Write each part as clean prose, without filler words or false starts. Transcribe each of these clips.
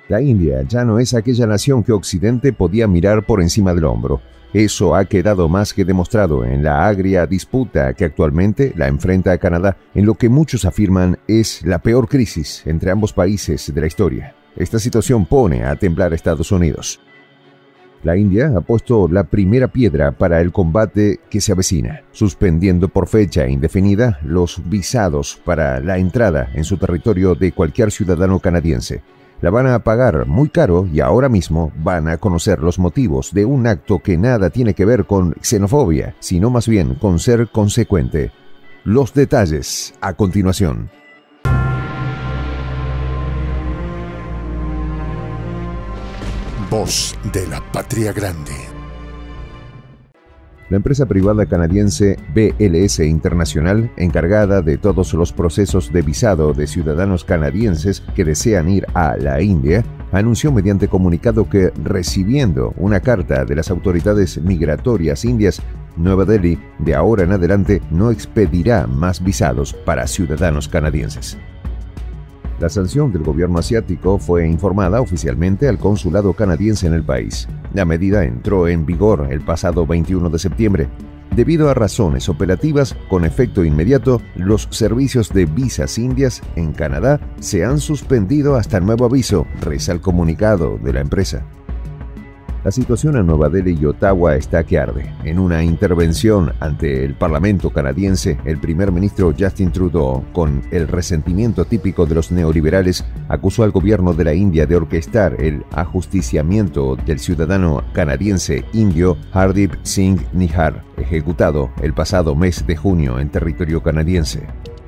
La India ya no es aquella nación que Occidente podía mirar por encima del hombro. Eso ha quedado más que demostrado en la agria disputa que actualmente la enfrenta a Canadá, en lo que muchos afirman es la peor crisis entre ambos países de la historia. Esta situación pone a temblar a Estados Unidos. La India ha puesto la primera piedra para el combate que se avecina, suspendiendo por fecha indefinida los visados para la entrada en su territorio de cualquier ciudadano canadiense. La van a pagar muy caro y ahora mismo van a conocer los motivos de un acto que nada tiene que ver con xenofobia, sino más bien con ser consecuente. Los detalles a continuación. Voz de la Patria Grande. La empresa privada canadiense BLS Internacional, encargada de todos los procesos de visado de ciudadanos canadienses que desean ir a la India, anunció mediante comunicado que, recibiendo una carta de las autoridades migratorias indias, Nueva Delhi de ahora en adelante no expedirá más visados para ciudadanos canadienses. La sanción del gobierno asiático fue informada oficialmente al consulado canadiense en el país. La medida entró en vigor el pasado 21 de septiembre. Debido a razones operativas, con efecto inmediato, los servicios de visas indias en Canadá se han suspendido hasta nuevo aviso, reza el comunicado de la empresa. La situación en Nueva Delhi y Ottawa está que arde. En una intervención ante el Parlamento canadiense, el primer ministro Justin Trudeau, con el resentimiento típico de los neoliberales, acusó al gobierno de la India de orquestar el ajusticiamiento del ciudadano canadiense indio Hardeep Singh Nihar, ejecutado el pasado mes de junio en territorio canadiense.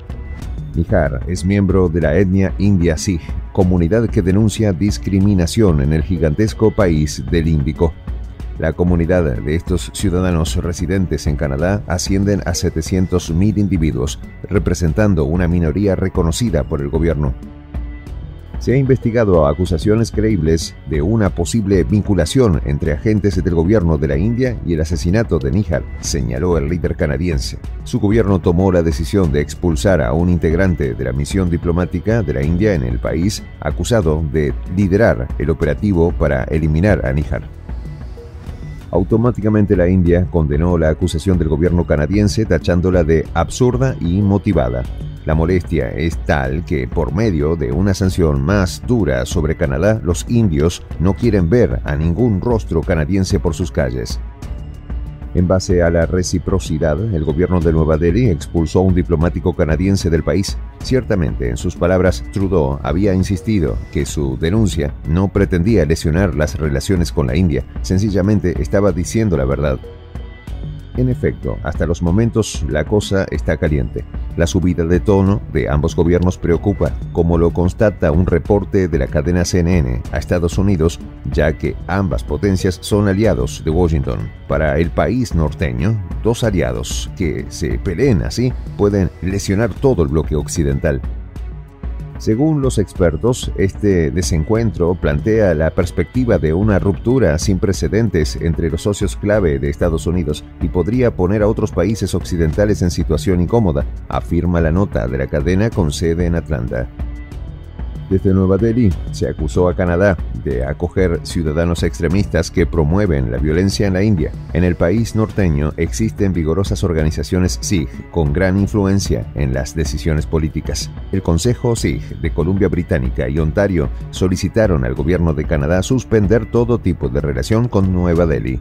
Nihar es miembro de la etnia india Sikh, comunidad que denuncia discriminación en el gigantesco país del Índico. La comunidad de estos ciudadanos residentes en Canadá ascienden a 700.000 individuos, representando una minoría reconocida por el gobierno. Se ha investigado acusaciones creíbles de una posible vinculación entre agentes del gobierno de la India y el asesinato de Nihar, señaló el líder canadiense. Su gobierno tomó la decisión de expulsar a un integrante de la misión diplomática de la India en el país, acusado de liderar el operativo para eliminar a Nihar. Automáticamente la India condenó la acusación del gobierno canadiense, tachándola de absurda y motivada. La molestia es tal que, por medio de una sanción más dura sobre Canadá, los indios no quieren ver a ningún rostro canadiense por sus calles. En base a la reciprocidad, el gobierno de Nueva Delhi expulsó a un diplomático canadiense del país. Ciertamente, en sus palabras, Trudeau había insistido que su denuncia no pretendía lesionar las relaciones con la India, sencillamente estaba diciendo la verdad. En efecto, hasta los momentos la cosa está caliente. La subida de tono de ambos gobiernos preocupa, como lo constata un reporte de la cadena CNN a Estados Unidos, ya que ambas potencias son aliados de Washington. Para el país norteño, dos aliados que se peleen así pueden lesionar todo el bloque occidental. Según los expertos, este desencuentro plantea la perspectiva de una ruptura sin precedentes entre los socios clave de Estados Unidos y podría poner a otros países occidentales en situación incómoda, afirma la nota de la cadena con sede en Atlanta. Desde Nueva Delhi se acusó a Canadá de acoger ciudadanos extremistas que promueven la violencia en la India. En el país norteño existen vigorosas organizaciones Sikh con gran influencia en las decisiones políticas. El Consejo Sikh de Columbia Británica y Ontario solicitaron al gobierno de Canadá suspender todo tipo de relación con Nueva Delhi.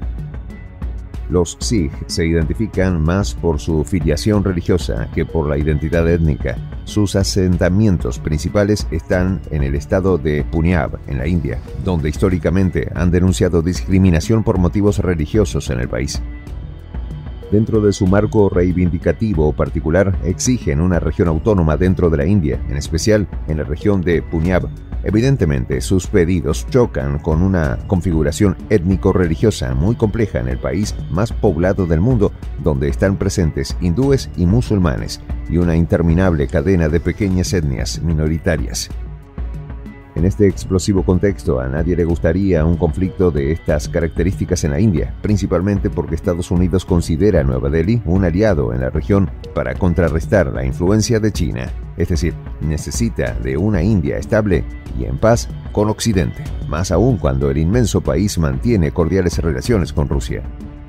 Los Sikh se identifican más por su filiación religiosa que por la identidad étnica. Sus asentamientos principales están en el estado de Punjab, en la India, donde históricamente han denunciado discriminación por motivos religiosos en el país. Dentro de su marco reivindicativo particular, exigen una región autónoma dentro de la India, en especial en la región de Punjab. Evidentemente, sus pedidos chocan con una configuración étnico-religiosa muy compleja en el país más poblado del mundo, donde están presentes hindúes y musulmanes, y una interminable cadena de pequeñas etnias minoritarias. En este explosivo contexto, a nadie le gustaría un conflicto de estas características en la India, principalmente porque Estados Unidos considera a Nueva Delhi un aliado en la región para contrarrestar la influencia de China. Es decir, necesita de una India estable y en paz con Occidente, más aún cuando el inmenso país mantiene cordiales relaciones con Rusia.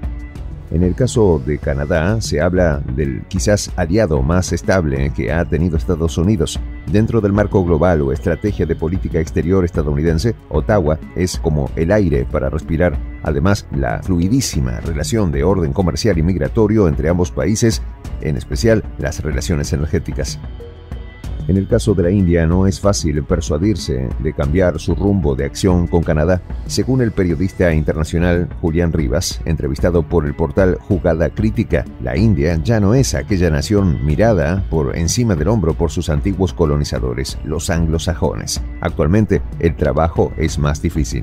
En el caso de Canadá, se habla del quizás aliado más estable que ha tenido Estados Unidos. Dentro del marco global o estrategia de política exterior estadounidense, Ottawa es como el aire para respirar. Además, la fluidísima relación de orden comercial y migratorio entre ambos países, en especial las relaciones energéticas. En el caso de la India no es fácil persuadirse de cambiar su rumbo de acción con Canadá. Según el periodista internacional Julián Rivas, entrevistado por el portal Jugada Crítica, la India ya no es aquella nación mirada por encima del hombro por sus antiguos colonizadores, los anglosajones. Actualmente, el trabajo es más difícil.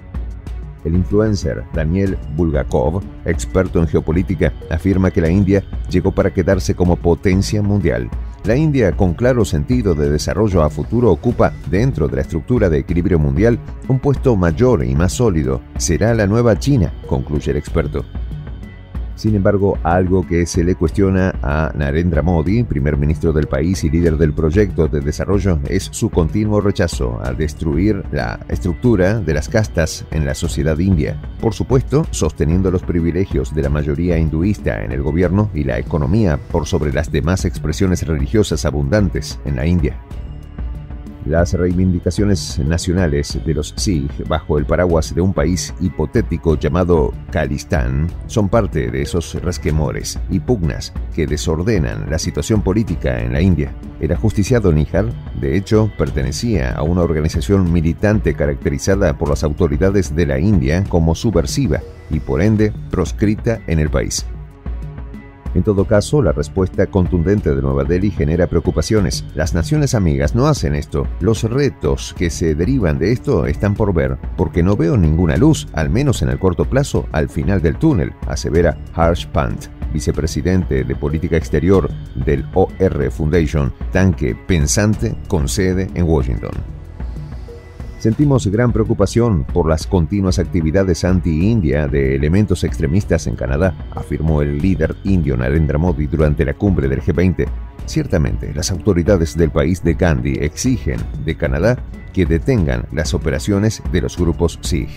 El influencer Daniel Bulgakov, experto en geopolítica, afirma que la India llegó para quedarse como potencia mundial. La India, con claro sentido de desarrollo a futuro, ocupa, dentro de la estructura de equilibrio mundial, un puesto mayor y más sólido. Será la nueva China, concluye el experto. Sin embargo, algo que se le cuestiona a Narendra Modi, primer ministro del país y líder del proyecto de desarrollo, es su continuo rechazo a destruir la estructura de las castas en la sociedad india. Por supuesto, sosteniendo los privilegios de la mayoría hinduista en el gobierno y la economía por sobre las demás expresiones religiosas abundantes en la India. Las reivindicaciones nacionales de los Sikh bajo el paraguas de un país hipotético llamado Khalistan son parte de esos resquemores y pugnas que desordenan la situación política en la India. El ajusticiado Nihar, de hecho, pertenecía a una organización militante caracterizada por las autoridades de la India como subversiva y por ende proscrita en el país. En todo caso, la respuesta contundente de Nueva Delhi genera preocupaciones. Las naciones amigas no hacen esto. Los retos que se derivan de esto están por ver, porque no veo ninguna luz, al menos en el corto plazo, al final del túnel, asevera Harsh Pant, vicepresidente de Política Exterior del OR Foundation, tanque pensante con sede en Washington. Sentimos gran preocupación por las continuas actividades anti-India de elementos extremistas en Canadá, afirmó el líder indio Narendra Modi durante la cumbre del G20. Ciertamente, las autoridades del país de Gandhi exigen de Canadá que detengan las operaciones de los grupos Sikh.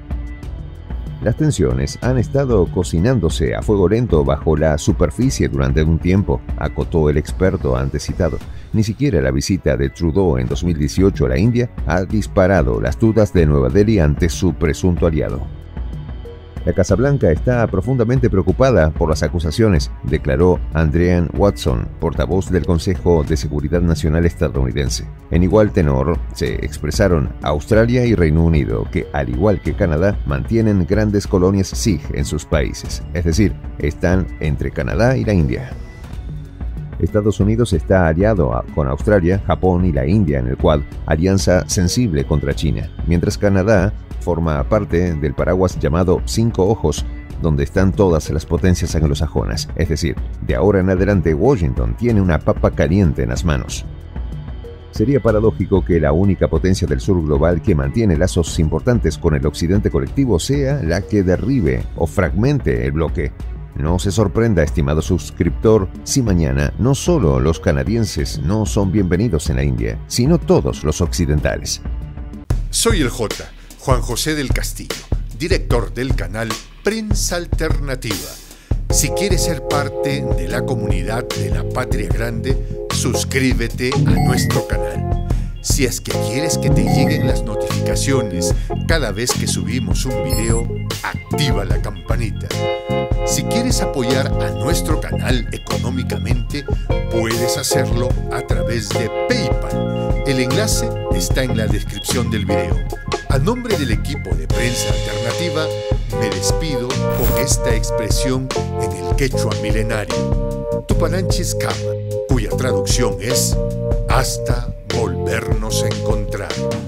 Las tensiones han estado cocinándose a fuego lento bajo la superficie durante un tiempo, acotó el experto antes citado. Ni siquiera la visita de Trudeau en 2018 a la India ha disparado las dudas de Nueva Delhi ante su presunto aliado. La Casa Blanca está profundamente preocupada por las acusaciones, declaró Andrean Watson, portavoz del Consejo de Seguridad Nacional estadounidense. En igual tenor se expresaron Australia y Reino Unido, que al igual que Canadá mantienen grandes colonias Sikh en sus países, es decir, están entre Canadá y la India. Estados Unidos está aliado con Australia, Japón y la India en el Quad, alianza sensible contra China, mientras Canadá forma parte del paraguas llamado Cinco Ojos, donde están todas las potencias anglosajonas. Es decir, de ahora en adelante Washington tiene una papa caliente en las manos. Sería paradójico que la única potencia del sur global que mantiene lazos importantes con el occidente colectivo sea la que derribe o fragmente el bloque. No se sorprenda, estimado suscriptor, si mañana no solo los canadienses no son bienvenidos en la India, sino todos los occidentales. Soy el J, Juan José del Castillo, director del canal Prensa Alternativa. Si quieres ser parte de la comunidad de la Patria Grande, suscríbete a nuestro canal. Si es que quieres que te lleguen las notificaciones cada vez que subimos un video, activa la campanita. Si quieres apoyar a nuestro canal económicamente, puedes hacerlo a través de PayPal. El enlace está en la descripción del video. A nombre del equipo de Prensa Alternativa, me despido con esta expresión en el quechua milenario, Tupananchis Kama, cuya traducción es hasta volvernos a encontrar.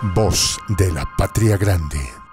Voz de la Patria Grande.